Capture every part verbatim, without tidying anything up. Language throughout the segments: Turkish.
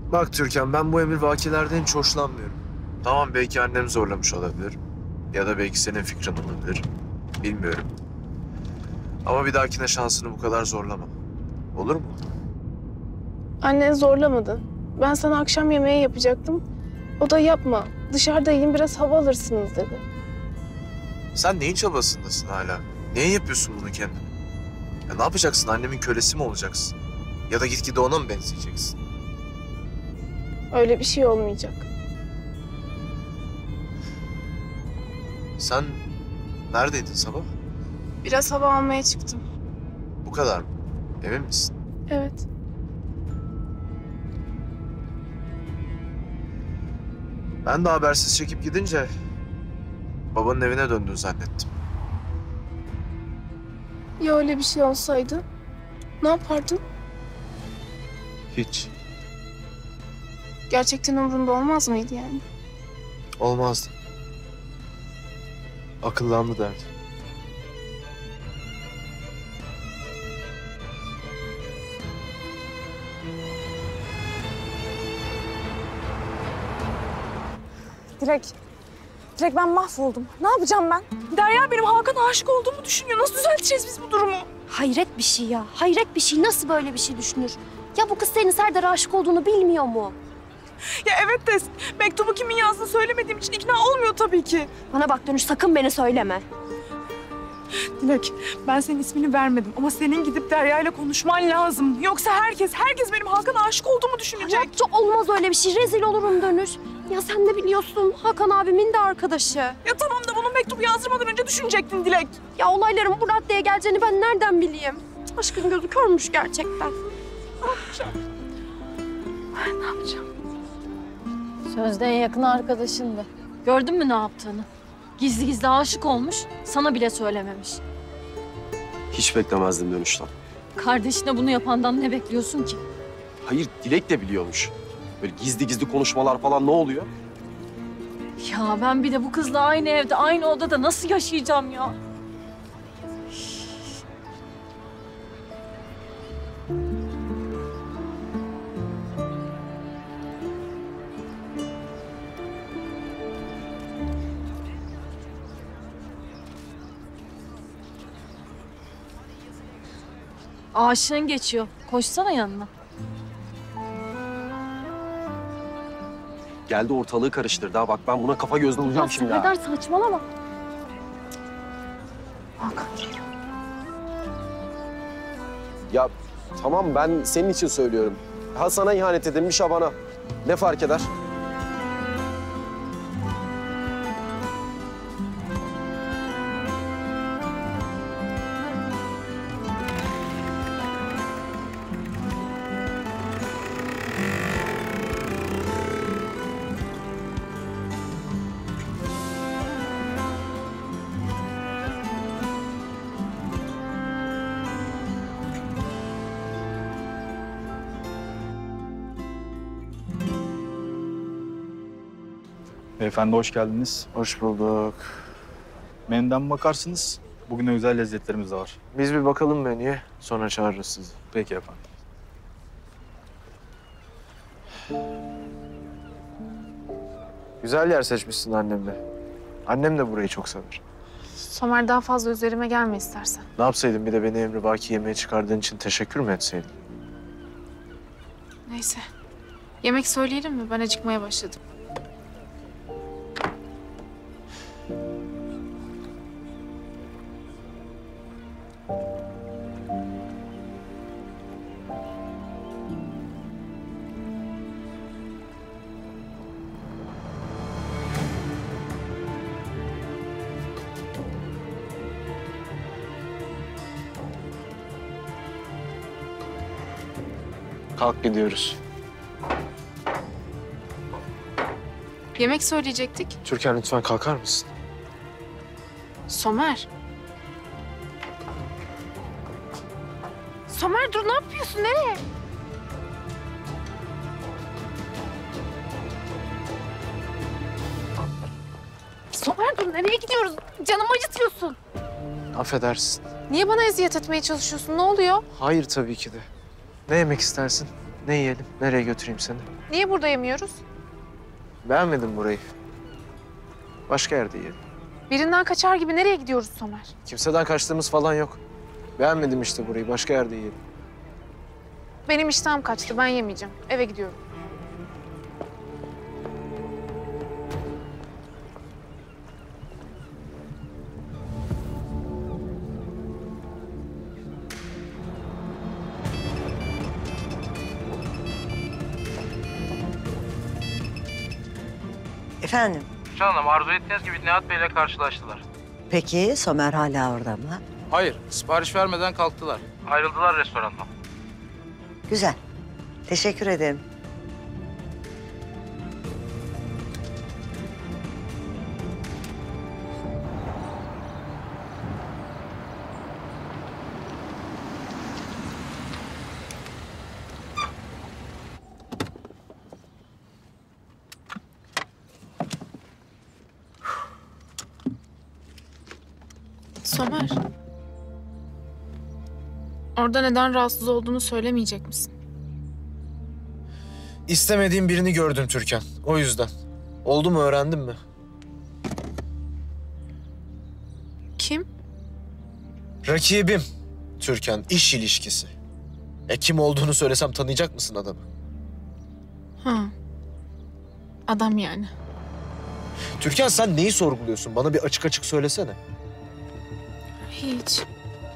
Bak Türkan, ben bu emrivakilerden hiç hoşlanmıyorum. Tamam, belki annem zorlamış olabilir. Ya da belki senin fikrin olabilir. Bilmiyorum. Ama bir dahakine şansını bu kadar zorlama. Olur mu? Annen zorlamadı. Ben sana akşam yemeği yapacaktım. O da yapma. Dışarıda yiyin, biraz hava alırsınız dedi. Sen neyin çabasındasın hala? Niye yapıyorsun bunu kendine? Ya ne yapacaksın? Annemin kölesi mi olacaksın? Ya da gitgide ona mı benzeyeceksin? Öyle bir şey olmayacak. Sen neredeydin sabah? Biraz hava almaya çıktım. Bu kadar mı? Emin misin? Evet. Ben de habersiz çekip gidince babanın evine döndün zannettim. Ya öyle bir şey olsaydı? Ne yapardın? Hiç. Gerçekten umurunda olmaz mıydı yani? Olmazdı. Akıllandı derdi. Dilek, Dilek ben mahvoldum. Ne yapacağım ben? Derya benim Hakan'a aşık olduğumu düşünüyor. Nasıl düzelteceğiz biz bu durumu? Hayret bir şey ya. Hayret bir şey. Nasıl böyle bir şey düşünür? Ya bu kız senin Serdar'a aşık olduğunu bilmiyor mu? Ya evet de mektubu kimin yazdığını söylemediğim için ikna olmuyor tabii ki. Bana bak Dönüş, sakın beni söyleme. Dilek, ben senin ismini vermedim ama senin gidip Derya ile konuşman lazım. Yoksa herkes, herkes benim Hakan'a aşık olduğumu düşünecek. Hayatta olmaz öyle bir şey. Rezil olurum Dönüş. Ya sen de biliyorsun Hakan abimin de arkadaşı. Ya tamam da bunu mektubu yazdırmadan önce düşünecektin Dilek. Ya olayların bu raddeye geleceğini ben nereden bileyim? Aşkın gözü körmüş gerçekten. Ne yapacağım? Ay, ne yapacağım? Sözde en yakın arkadaşındı. Gördün mü ne yaptığını? Gizli gizli aşık olmuş, sana bile söylememiş. Hiç beklemezdim Dönüş'ten. Kardeşine bunu yapandan ne bekliyorsun ki? Hayır, Dilek de biliyormuş. Böyle gizli gizli konuşmalar falan ne oluyor? Ya ben bir de bu kızla aynı evde, aynı odada nasıl yaşayacağım ya? Aşığın geçiyor. Koşsana yanına. Geldi ortalığı karıştırdı ha. Bak ben buna kafa gözle vuracağım şimdi ha. Serdar saçmalama. Ya tamam, ben senin için söylüyorum. Ha sana ihanet edilmiş, ha bana. Ne fark eder? Beyefendi hoş geldiniz. Hoş bulduk. Menüden bakarsınız. Bugün özel lezzetlerimiz de var. Biz bir bakalım menüye, sonra çağırırız sizi. Peki efendim. Güzel yer seçmişsin annemle. Annem de burayı çok sever. Somer, daha fazla üzerime gelme istersen. Ne yapsaydım, bir de beni emrivaki yemeğe çıkardığın için teşekkür mü etseydin? Neyse. Yemek söyleyelim mi? Ben acıkmaya başladım. Kalk gidiyoruz. Yemek söyleyecektik. Türkan lütfen kalkar mısın? Somer. Somer dur, ne yapıyorsun? Nereye? Somer dur, nereye gidiyoruz? Canımı acıtıyorsun. Affedersin. Niye bana eziyet etmeye çalışıyorsun? Ne oluyor? Hayır tabii ki de. Ne yemek istersin? Ne yiyelim? Nereye götüreyim seni? Niye burada yemiyoruz? Beğenmedim burayı. Başka yerde yiyelim. Birinden kaçar gibi nereye gidiyoruz Somer? Kimseden kaçtığımız falan yok. Beğenmedim işte burayı. Başka yerde yiyelim. Benim iştahım kaçtı. Ben yemeyeceğim. Eve gidiyorum. Efendim? Gülşen Hanım, arzu ettiğiniz gibi Nihat Bey'le karşılaştılar. Peki Somer hala orada mı? Hayır, sipariş vermeden kalktılar. Ayrıldılar restorandan. Güzel. Teşekkür ederim. Somer. Orada neden rahatsız olduğunu söylemeyecek misin? İstemediğim birini gördüm Türkan. O yüzden. Oldu mu, öğrendin mi? Kim? Rakibim Türkan. İş ilişkisi. E kim olduğunu söylesem tanıyacak mısın adamı? Ha. Adam yani. Türkan sen neyi sorguluyorsun? Bana bir açık açık söylesene. Hiç.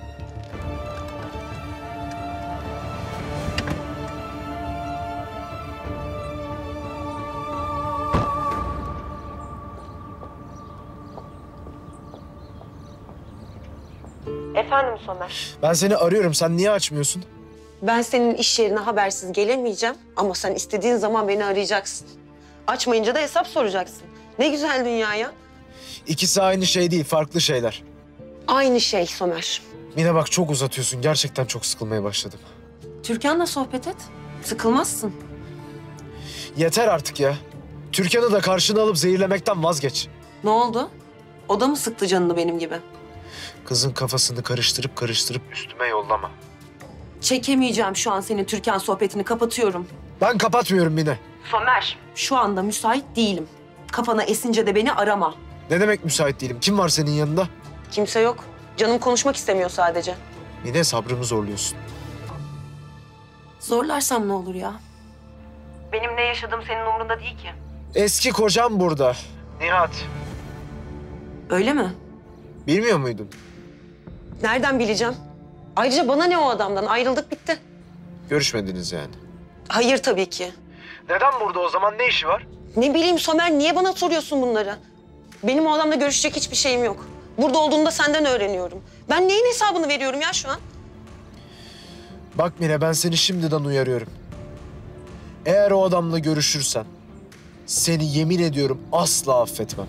Efendim Somer. Ben seni arıyorum. Sen niye açmıyorsun? Ben senin iş yerine habersiz gelemeyeceğim ama sen istediğin zaman beni arayacaksın. Açmayınca da hesap soracaksın. Ne güzel dünya ya. İkisi aynı şey değil, farklı şeyler. Aynı şey Somer. Mine bak çok uzatıyorsun. Gerçekten çok sıkılmaya başladım. Türkan'la sohbet et. Sıkılmazsın. Yeter artık ya. Türkan'ı da karşına alıp zehirlemekten vazgeç. Ne oldu? O da mı sıktı canını benim gibi? Kızın kafasını karıştırıp karıştırıp üstüme yollama. Çekemeyeceğim şu an senin Türkan sohbetini. Kapatıyorum. Ben kapatmıyorum Mine. Somer. Şu anda müsait değilim. Kafana esince de beni arama. Ne demek müsait değilim? Kim var senin yanında? Kimse yok. Canım konuşmak istemiyor sadece. Mine sabrımı zorluyorsun. Zorlarsam ne olur ya? Benim ne yaşadığım senin umurunda değil ki. Eski kocam burada. Nihat. Öyle mi? Bilmiyor muydun? Nereden bileceğim? Ayrıca bana ne o adamdan? Ayrıldık bitti. Görüşmediniz yani. Hayır tabii ki. Neden burada o zaman? Ne işi var? Ne bileyim Somer, niye bana soruyorsun bunları? Benim o adamla görüşecek hiçbir şeyim yok. Burada olduğunu da senden öğreniyorum. Ben neyin hesabını veriyorum ya şu an? Bak Mine ben seni şimdiden uyarıyorum. Eğer o adamla görüşürsen seni yemin ediyorum asla affetmem.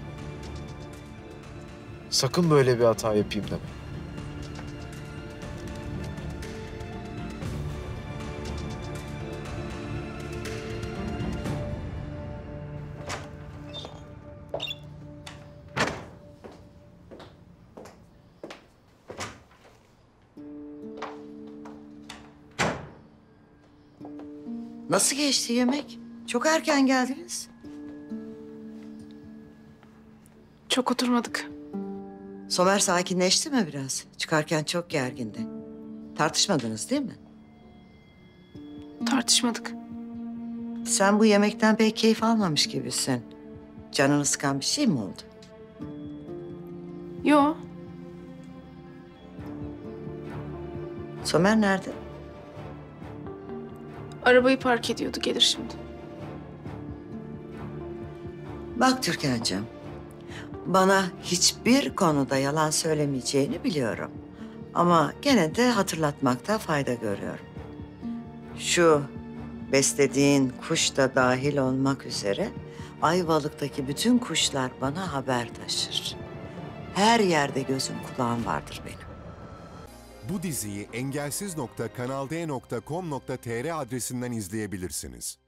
Sakın böyle bir hata yapayım deme. Nasıl geçti yemek? Çok erken geldiniz. Çok oturmadık. Somer sakinleşti mi biraz? Çıkarken çok gergindi. Tartışmadınız değil mi? Tartışmadık. Sen bu yemekten pek keyif almamış gibisin. Canını sıkan bir şey mi oldu? Yo. Somer nerede? Arabayı park ediyordu. Gelir şimdi. Bak Türkan'cığım, bana hiçbir konuda yalan söylemeyeceğini biliyorum. Ama gene de hatırlatmakta fayda görüyorum. Şu beslediğin kuş da dahil olmak üzere Ayvalık'taki bütün kuşlar bana haber taşır. Her yerde gözüm kulağım vardır benim. Bu diziyi engelsiz nokta kanalde nokta com nokta tr adresinden izleyebilirsiniz.